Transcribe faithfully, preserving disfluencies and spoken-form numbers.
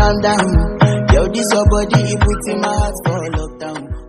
calm down. Yo, this your body, it puts in my heart for lockdown.